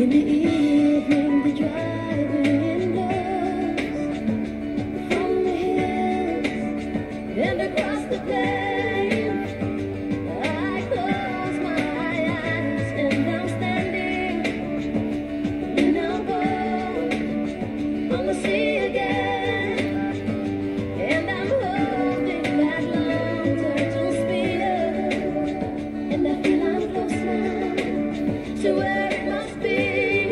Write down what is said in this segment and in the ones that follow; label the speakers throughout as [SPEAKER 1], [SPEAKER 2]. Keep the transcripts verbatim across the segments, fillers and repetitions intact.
[SPEAKER 1] In the evening, the driving goes from the hills and across the plains. I close my eyes and I'm standing in a boat on the sea again, and I'm holding that long turtle spear, and I feel I'm close now to where it must be.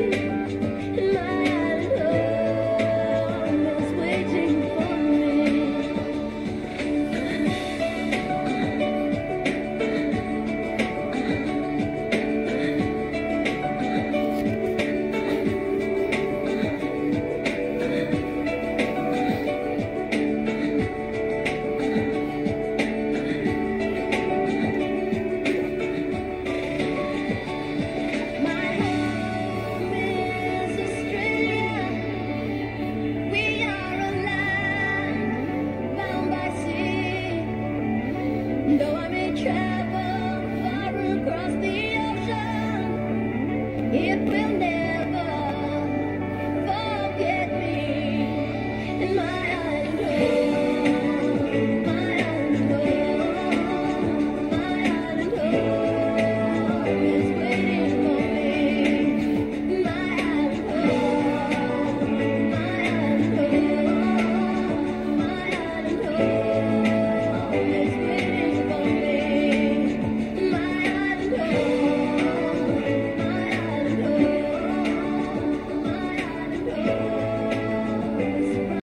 [SPEAKER 1] Though I may travel far across the ocean, it will never